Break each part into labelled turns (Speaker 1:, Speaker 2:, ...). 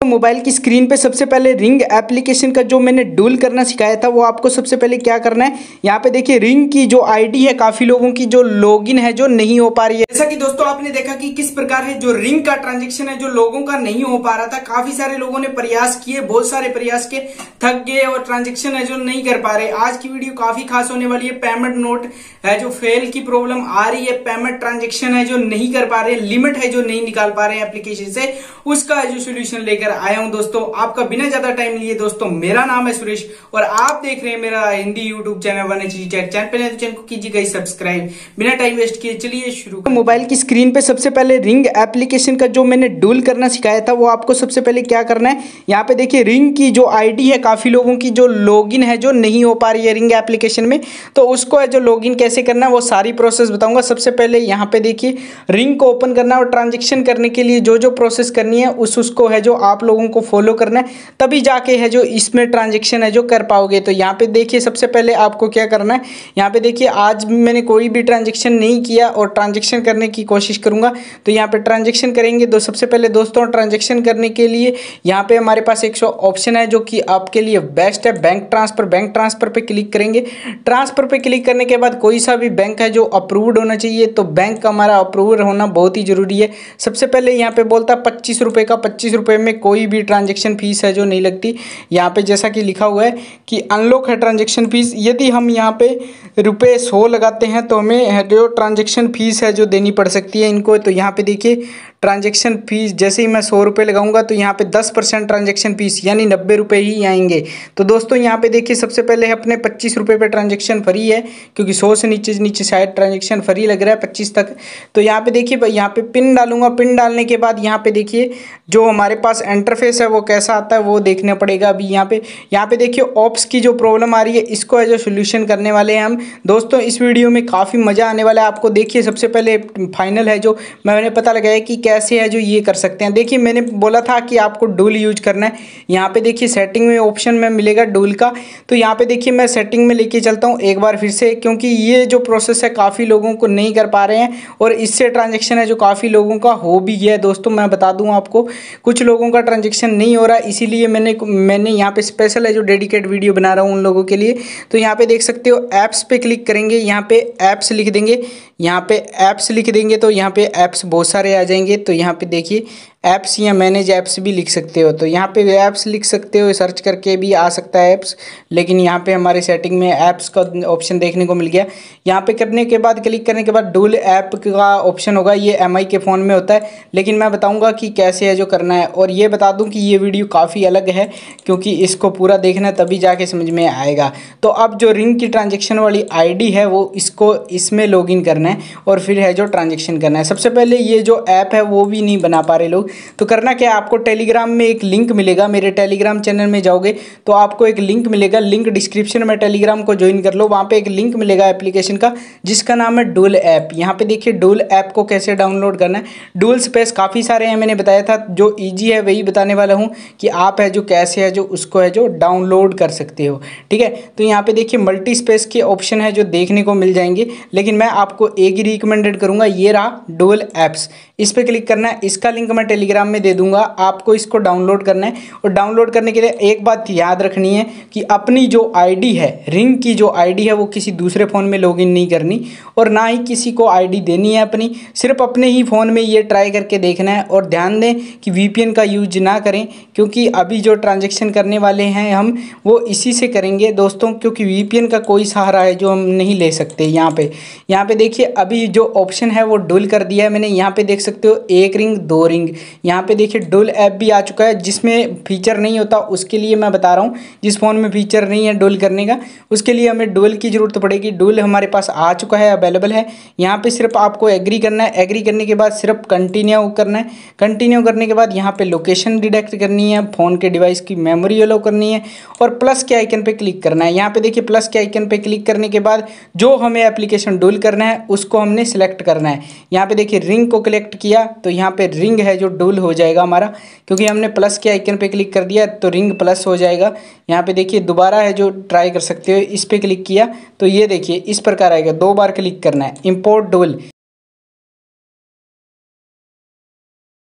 Speaker 1: Mobile की screen पे सबसे पहले रिंग एप्लीकेशन का जो मैंने डूल करना सिखाया था वो आपको सबसे पहले क्या करना है, यहाँ पे देखिए रिंग की जो आईडी है काफी लोगों की जो लॉगिन है जो नहीं हो पा रही है। जैसा कि दोस्तों आपने देखा कि किस प्रकार है जो रिंग का ट्रांजेक्शन है जो लोगों का नहीं हो पा रहा था। काफी सारे लोगों ने प्रयास किए, बहुत सारे प्रयास के थक गए और ट्रांजेक्शन है जो नहीं कर पा रहे। आज की वीडियो काफी खास होने वाली है। पेमेंट नोट है जो फेल की प्रॉब्लम आ रही है, पेमेंट ट्रांजेक्शन है जो नहीं कर पा रहे, लिमिट है जो नहीं निकाल पा रहे एप्लीकेशन से, उसका जो सोल्यूशन लेकर आया हूं दोस्तों। आपका बिना ज्यादा टाइम लिए दोस्तों, मेरा नाम है सुरेश और आप देख रहे हैं मेरा Hindi YouTube channel 1HD tech channel को कीजिएगा सब्सक्राइब। बिना टाइम वेस्ट किए चलिए शुरू। मोबाइल की स्क्रीन पे सबसे पहले रिंग एप्लीकेशन का जो मैंने डूल करना सिखाया था वो आपको सबसे पहले क्या करना है, यहाँ पे देखिए रिंग की जो आईडी है काफी लोगों की जो लॉगिन है जो नहीं हो पा रही है रिंग एप्लीकेशन में, तो उसको है जो लॉगिन कैसे करना है वो सारी प्रोसेस बताऊंगा। सबसे पहले यहाँ पे देखिए रिंग को ओपन करना और ट्रांजेक्शन करने के लिए जो जो प्रोसेस करनी है उसको है जो आप लोगों को फॉलो करना है, तभी जाके है जो इसमें ट्रांजेक्शन है जो कर पाओगे। तो यहाँ पे देखिए सबसे पहले आपको क्या करना है, यहाँ पे देखिए आज मैंने कोई भी ट्रांजेक्शन नहीं किया और ट्रांजेक्शन करने की कोशिश करूंगा। तो यहाँ पे ट्रांजेक्शन करेंगे तो सबसे पहले दोस्तों ट्रांजेक्शन करने के लिए यहाँ पे हमारे पास एक ऑप्शन है जो कि आपके लिए बेस्ट है, बैंक ट्रांसफर। बैंक ट्रांसफर पे क्लिक करेंगे। ट्रांसफर पे क्लिक करने के बाद कोई सा भी बैंक है जो अप्रूव्ड होना चाहिए, तो बैंक हमारा अप्रूव्ड होना बहुत ही जरूरी है। सबसे पहले यहाँ पे बोलता है 25 रुपये का, 25 रुपये में कोई भी ट्रांजेक्शन फीस है जो नहीं लगती। यहाँ पे जैसा कि लिखा हुआ है कि अनलॉक है ट्रांजेक्शन फीस। यदि हम यहाँ पे रुपये 100 लगाते हैं तो हमें है जो ट्रांजेक्शन फीस है जो देनी पड़ सकती है इनको। तो यहाँ पे देखिए ट्रांजेक्शन फीस जैसे ही मैं 100 रुपये लगाऊंगा तो यहाँ पे 10% ट्रांजेक्शन फीस यानी 90 रुपये ही आएंगे। तो दोस्तों यहाँ पे देखिए सबसे पहले अपने 25 रुपये पे ट्रांजेक्शन फ्री है, क्योंकि 100 से नीचे शायद ट्रांजेक्शन फ्री लग रहा है 25 तक। तो यहाँ पे देखिए यहाँ पे पिन डालूंगा। पिन डालने के बाद यहाँ पे देखिए जो हमारे पास इंटरफेस है वो कैसा आता है वो देखना पड़ेगा। अभी यहाँ पे देखिए ऑप्स की जो प्रॉब्लम आ रही है इसको है जो सोल्यूशन करने वाले हैं हम दोस्तों। इस वीडियो में काफ़ी मज़ा आने वाला है आपको। देखिए सबसे पहले फाइनल है जो मैंने पता लगाया कि कैसे है जो ये कर सकते हैं। देखिए मैंने बोला था कि आपको डूल यूज करना है। यहाँ पे देखिए सेटिंग में ऑप्शन में मिलेगा डूल का, तो यहाँ पे देखिए मैं सेटिंग में लेके चलता हूँ एक बार फिर से, क्योंकि ये जो प्रोसेस है काफ़ी लोगों को नहीं कर पा रहे हैं और इससे ट्रांजेक्शन है जो काफ़ी लोगों का हो भी गया है दोस्तों। मैं बता दूँ आपको कुछ लोगों का ट्रांजेक्शन नहीं हो रहा, इसीलिए मैंने यहाँ पे स्पेशल है जो डेडिकेट वीडियो बना रहा हूँ उन लोगों के लिए। तो यहाँ पे देख सकते हो ऐप्स पे क्लिक करेंगे, यहाँ पे ऐप्स लिख देंगे, यहाँ पे ऐप्स लिख देंगे तो यहाँ पे ऐप्स बहुत सारे आ जाएंगे। तो यहाँ पे देखिए ऐप्स या मैनेज ऐप्स भी लिख सकते हो, तो यहाँ पे ऐप्स लिख सकते हो, सर्च करके भी आ सकता है ऐप्स, लेकिन यहाँ पे हमारे सेटिंग में ऐप्स का ऑप्शन देखने को मिल गया। यहाँ पे करने के बाद क्लिक करने के बाद डूल ऐप का ऑप्शन होगा, ये MI के फ़ोन में होता है, लेकिन मैं बताऊँगा कि कैसे है जो करना है। और ये बता दूँ कि ये वीडियो काफ़ी अलग है क्योंकि इसको पूरा देखना है तभी जाके समझ में आएगा। तो अब जो रिंग की ट्रांजेक्शन वाली ID है वो इसको इसमें लॉगिन करना है और फिर है जो ट्रांजेक्शन करना है। सबसे पहले ये जो ऐप है वो भी नहीं बना पा रहे लोग, तो करना क्या है, आपको टेलीग्राम में एक लिंक मिलेगा। मेरे टेलीग्राम चैनल में जाओगे तो आपको एक लिंक मिलेगा, लिंक डिस्क्रिप्शन में, टेलीग्राम को ज्वाइन कर लो। वहाँ पे एक लिंक मिलेगा एप्लीकेशन का जिसका नाम है डूल ऐप। यहाँ पे देखिए डूल ऐप को कैसे डाउनलोड करना है। डूल स्पेस काफ़ी सारे हैं, मैंने बताया था, जो ईजी है वही बताने वाला हूँ कि आप है जो कैसे है जो उसको है जो डाउनलोड कर सकते हो। ठीक है, तो यहाँ पे देखिए मल्टी स्पेस के ऑप्शन है जो देखने को मिल जाएंगे, लेकिन मैं आपको एक ही रिकमेंडेड करूँगा, ये रहा डूल ऐप्स। इस पर क्लिक करना है, इसका लिंक मैं टेलीग्राम में दे दूंगा, आपको इसको डाउनलोड करना है। और डाउनलोड करने के लिए एक बात याद रखनी है कि अपनी जो आईडी है, रिंग की जो आईडी है वो किसी दूसरे फ़ोन में लॉगिन नहीं करनी और ना ही किसी को आईडी देनी है अपनी, सिर्फ अपने ही फ़ोन में ये ट्राई करके देखना है। और ध्यान दें कि VPN का यूज ना करें, क्योंकि अभी जो ट्रांजेक्शन करने वाले हैं हम वो इसी से करेंगे दोस्तों, क्योंकि VPN का कोई सहारा है जो हम नहीं ले सकते। यहाँ पे देखिए अभी जो ऑप्शन है वो डूल कर दिया है मैंने। यहाँ पे देख सकते हो 1 रिंग 2 रिंग। यहाँ पे देखिए डूल ऐप भी आ चुका है, जिसमें फीचर नहीं होता उसके लिए मैं बता रहा हूँ। जिस फ़ोन में फीचर नहीं है डूल करने का उसके लिए हमें डूल की ज़रूरत पड़ेगी। डूल हमारे पास आ चुका है, अवेलेबल है। यहाँ पे सिर्फ आपको एग्री करना है, एग्री करने के बाद सिर्फ कंटिन्यू करना है। कंटिन्यू करने के बाद यहाँ पे लोकेशन डिटेक्ट करनी है, फ़ोन के डिवाइस की मेमोरी अलाउ करनी है और प्लस के आइकन पे क्लिक करना है। यहाँ पे देखिए प्लस के आइकन पे क्लिक करने के बाद जो हमें एप्लीकेशन डूल करना है उसको हमने सिलेक्ट करना है। यहाँ पे देखिए रिंग को कलेक्ट किया तो यहाँ पे रिंग है जो डूल हो जाएगा हमारा, क्योंकि हमने प्लस के आइकन पे क्लिक कर दिया तो रिंग प्लस हो जाएगा। यहाँ पे देखिए दोबारा है जो ट्राई कर सकते हो, इस पे क्लिक किया तो ये देखिए इस प्रकार आएगा, 2 बार क्लिक करना है, इंपोर्ट डूल।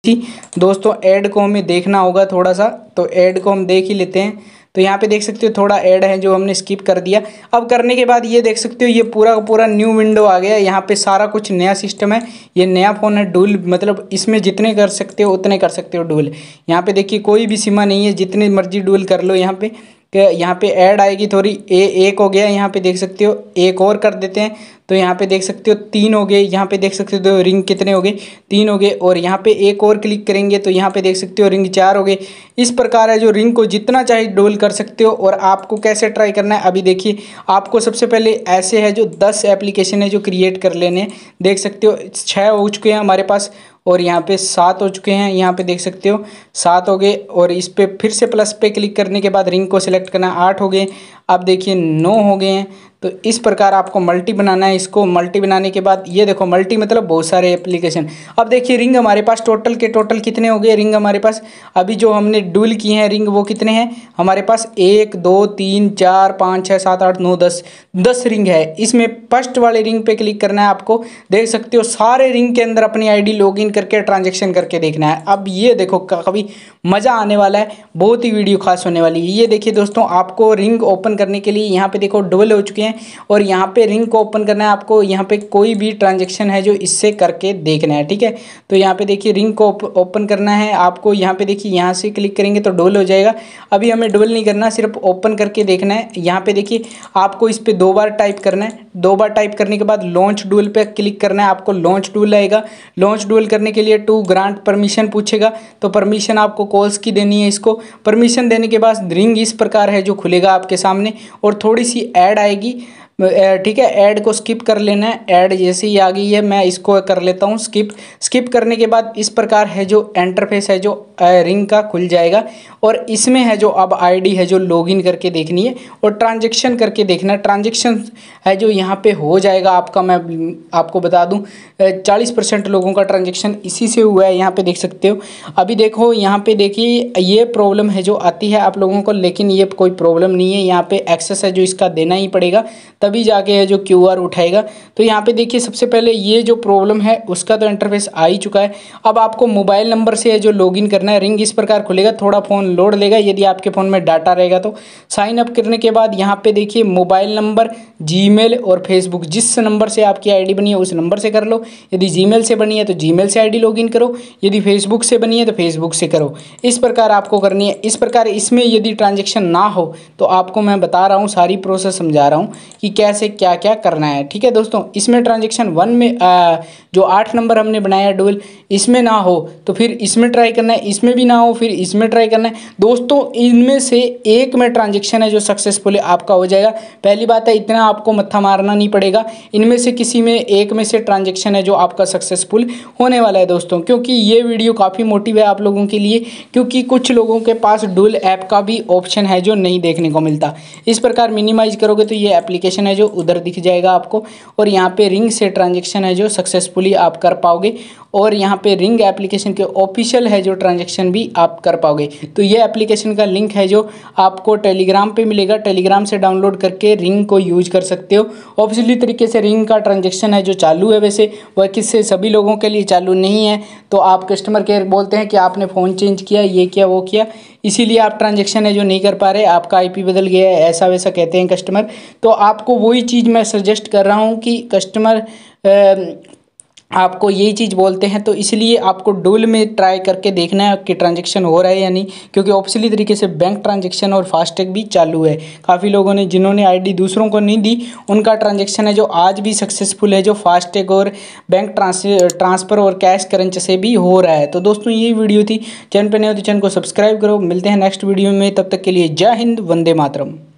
Speaker 1: थी दोस्तों, ऐड को हमें देखना होगा थोड़ा सा, तो ऐड को हम देख ही लेते हैं। तो यहाँ पे देख सकते हो थोड़ा ऐड है जो हमने स्किप कर दिया। अब करने के बाद ये देख सकते हो ये पूरा का पूरा न्यू विंडो आ गया। यहाँ पे सारा कुछ नया सिस्टम है, ये नया फ़ोन है डुअल, मतलब इसमें जितने कर सकते हो उतने कर सकते हो डुअल। यहाँ पे देखिए कोई भी सीमा नहीं है, जितने मर्जी डुअल कर लो। यहाँ पे ऐड आएगी थोड़ी, एक हो गया, यहाँ पे देख सकते हो एक और कर देते हैं। तो यहाँ पे देख सकते हो 3 हो गए, यहाँ पे देख सकते हो रिंग कितने हो गए, 3 हो गए। और यहाँ पे एक और क्लिक करेंगे तो यहाँ पे देख सकते हो रिंग 4 हो गए। इस प्रकार है जो रिंग को जितना चाहे डोल कर सकते हो। और आपको कैसे ट्राई करना है अभी देखिए, आपको सबसे पहले ऐसे है जो 10 एप्लीकेशन है जो क्रिएट कर लेने हैं। देख सकते हो 6 हो चुके हैं हमारे पास, और यहाँ पे 7 हो चुके हैं। यहाँ पे देख सकते हो 7 हो गए, और इस पर फिर से प्लस पे क्लिक करने के बाद रिंग को सिलेक्ट करना, 8 हो गए। अब देखिए 9 हो गए हैं। तो इस प्रकार आपको मल्टी बनाना है। इसको मल्टी बनाने के बाद ये देखो मल्टी मतलब बहुत सारे एप्लीकेशन। अब देखिए रिंग हमारे पास टोटल के टोटल कितने हो गए रिंग हमारे पास, अभी जो हमने डुअल किए हैं रिंग वो कितने हैं हमारे पास, 1 2 3 4 5 6 7 8 9 10 रिंग है। इसमें फर्स्ट वाले रिंग पे क्लिक करना है आपको। देख सकते हो सारे रिंग के अंदर अपनी आईडी लॉगिन करके ट्रांजेक्शन करके देखना है। अब ये देखो कभी मज़ा आने वाला है, बहुत ही वीडियो खास होने वाली है। ये देखिए दोस्तों, आपको रिंग ओपन करने के लिए यहाँ पे देखो डुअल हो चुके हैं, और यहाँ पे रिंग को ओपन करना है आपको। यहाँ पे कोई भी ट्रांजेक्शन है जो इससे करके देखना है, ठीक है। तो यहाँ पे देखिए रिंग को ओपन करना है आपको। यहाँ पे देखिए यहाँ से क्लिक करेंगे तो डुअल हो जाएगा। अभी हमें डुअल नहीं करना, सिर्फ ओपन करके देखना है। यहाँ पे देखिए आपको इस पर 2 बार टाइप करना है। 2 बार टाइप करने के बाद लॉन्च डुअल पे क्लिक करना है आपको। लॉन्च डुअल आएगा। लॉन्च डुअल करने के लिए टू ग्रांट परमिशन पूछेगा, तो परमिशन आपको कॉल्स की देनी है। इसको परमिशन देने के बाद रिंग इस प्रकार है जो खुलेगा आपके सामने, और थोड़ी सी ऐड आएगी, ठीक है। ऐड को स्किप कर लेना है। ऐड जैसे ही आ गई है मैं इसको कर लेता हूँ स्किप करने के बाद इस प्रकार है जो इंटरफेस है जो रिंग का खुल जाएगा। और इसमें है जो अब आईडी है जो लॉगिन करके देखनी है और ट्रांजैक्शन करके देखना है। ट्रांजैक्शन है जो यहाँ पे हो जाएगा आपका, मैं आपको बता दूँ 40% लोगों का ट्रांजैक्शन इसी से हुआ है। यहाँ पे देख सकते हो। अभी देखो यहाँ पे देखिए ये प्रॉब्लम है जो आती है आप लोगों को, लेकिन ये कोई प्रॉब्लम नहीं है। यहाँ पे एक्सेस है जो इसका देना ही पड़ेगा, तभी जाके है जो QR उठाएगा। तो यहाँ पे देखिए सबसे पहले ये जो प्रॉब्लम है उसका तो इंटरफेस आ ही चुका है। अब आपको मोबाइल नंबर से है जो लॉगिन करना है। रिंग इस प्रकार खुलेगा, थोड़ा फ़ोन लोड लेगा, यदि आपके फ़ोन में डाटा रहेगा तो। साइन अप करने के बाद यहाँ पे देखिए मोबाइल नंबर, जीमेल और फेसबुक, जिस नंबर से आपकी आईडी बनी है उस नंबर से कर लो। यदि जीमेल से बनी है तो जीमेल से आईडी लॉगिन करो, यदि फेसबुक से बनी है तो फेसबुक से करो। इस प्रकार आपको करनी है। इस प्रकार इसमें यदि ट्रांजेक्शन ना हो तो आपको मैं बता रहा हूँ, सारी प्रोसेस समझा रहा हूँ कि कैसे क्या क्या करना है, ठीक है दोस्तों। इसमें ट्रांजेक्शन 1 में जो 8 नंबर हमने बनाया डुअल, इसमें ना हो तो फिर इसमें ट्राई करना है, इसमें भी ना हो फिर इसमें ट्राई करना है दोस्तों। इनमें से एक में ट्रांजेक्शन है जो सक्सेसफुली आपका हो जाएगा। पहली बात है इतना आपको मत्था मारना नहीं पड़ेगा। इनमें से किसी में एक में से ट्रांजेक्शन है जो आपका सक्सेसफुल होने वाला है दोस्तों। क्योंकि ये वीडियो काफ़ी मोटिव है आप लोगों के लिए, क्योंकि कुछ लोगों के पास डुअल ऐप का भी ऑप्शन है जो नहीं देखने को मिलता। इस प्रकार मिनिमाइज करोगे तो ये एप्लीकेशन है जो उधर दिख जाएगा आपको, और यहाँ पे रिंग से ट्रांजेक्शन है जो सक्सेसफुली आप कर पाओगे, और यहाँ पे रिंग एप्लीकेशन के ऑफिशियल है जो ट्रांजेक्शन भी आप कर पाओगे। तो ये एप्लीकेशन का लिंक है जो आपको टेलीग्राम पे मिलेगा, टेलीग्राम से डाउनलोड करके रिंग को यूज कर सकते हो। ऑफिशियली तरीके से रिंग का ट्रांजेक्शन है जो चालू है, वैसे वह किससे सभी लोगों के लिए चालू नहीं है। तो आप कस्टमर केयर बोलते हैं कि आपने फ़ोन चेंज किया, ये किया वो किया, इसीलिए आप ट्रांजेक्शन है जो नहीं कर पा रहे, आपका IP बदल गया है, ऐसा वैसा कहते हैं कस्टमर। तो आपको वही चीज़ मैं सजेस्ट कर रहा हूँ कि कस्टमर आपको यही चीज़ बोलते हैं, तो इसलिए आपको डुअल में ट्राई करके देखना है कि ट्रांजेक्शन हो रहा है या नहीं। क्योंकि ऑफिशियली तरीके से बैंक ट्रांजेक्शन और फास्टैग भी चालू है। काफ़ी लोगों ने जिन्होंने आईडी दूसरों को नहीं दी उनका ट्रांजेक्शन है जो आज भी सक्सेसफुल है, जो फास्टैग और बैंक ट्रांसफ़र और कैश करेंसी से भी हो रहा है। तो दोस्तों ये वीडियो थी। चैनल पर नए हो तो चैनल को सब्सक्राइब करो। मिलते हैं नेक्स्ट वीडियो में, तब तक के लिए जय हिंद, वंदे मातरम।